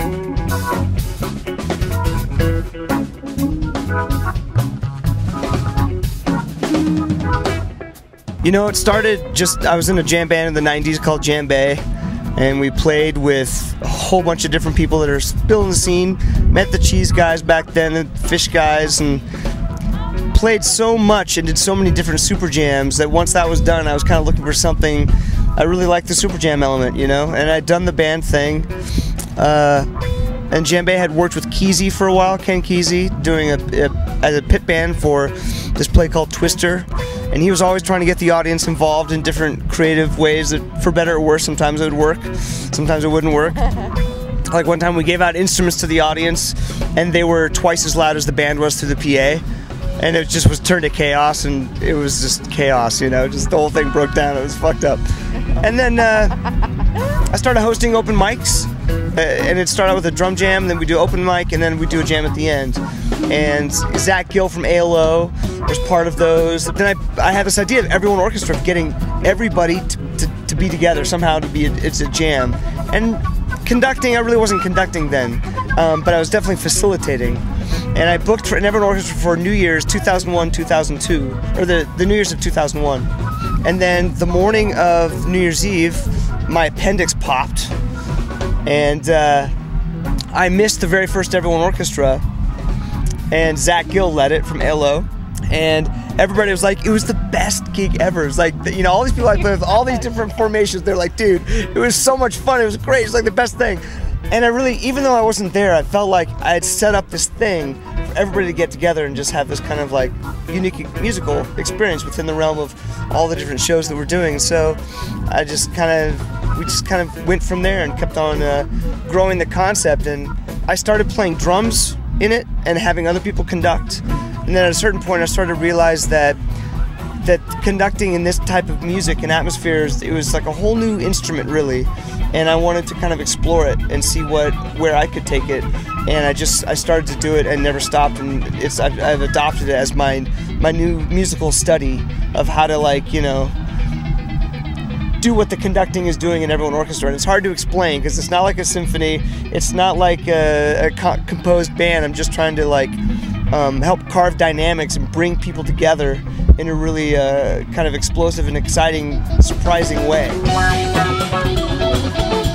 You know, it started I was in a jam band in the 90s called Jambay, and we played with a whole bunch of different people that are still in the scene. Met the Cheese guys back then, the Phish guys, and played so much and did so many different super jams that once that was done, I was kind of looking for something. I really liked the super jam element, you know, and I'd done the band thing. And Jambay had worked with Kesey for a while, Ken Kesey, doing as a pit band for this play called Twister. And he was always trying to get the audience involved in different creative ways that, for better or worse, sometimes it would work, sometimes it wouldn't work. Like one time we gave out instruments to the audience and they were twice as loud as the band was through the PA. And it just was turned to chaos, and it was just chaos, you know, just the whole thing broke down, it was fucked up. And then I started hosting open mics, and it started out with a drum jam, then we do open mic, and then we do a jam at the end. And Zach Gill from ALO was part of those. Then I had this idea of Everyone Orchestra, of getting everybody to be together somehow, it's a jam. And conducting, I really wasn't conducting then, but I was definitely facilitating. And I booked for an Everyone Orchestra for New Year's 2001-2002, or the New Year's of 2001. And then the morning of New Year's Eve, my appendix popped, and I missed the very first Everyone Orchestra. And Zach Gill led it from ALO, and everybody was like, it was the best gig ever. It was like, you know, all these people I played with, all these different formations, they're like, dude, it was so much fun, it was great, it's like the best thing. And I really, even though I wasn't there, I felt like I had set up this thing for everybody to get together and just have this kind of like unique musical experience within the realm of all the different shows that we're doing. So we just kind of went from there and kept on growing the concept. And I started playing drums in it and having other people conduct. And then at a certain point I started to realize that conducting in this type of music and atmospheres, it was like a whole new instrument really, and I wanted to kind of explore it and see where I could take it. And I started to do it and never stopped, and I've adopted it as my new musical study of how to, like, you know, do what the conducting is doing in Everyone Orchestra. And it's hard to explain because it's not like a symphony, it's not like a composed band. I'm just trying to like help carve dynamics and bring people together in a really kind of explosive and exciting, surprising way.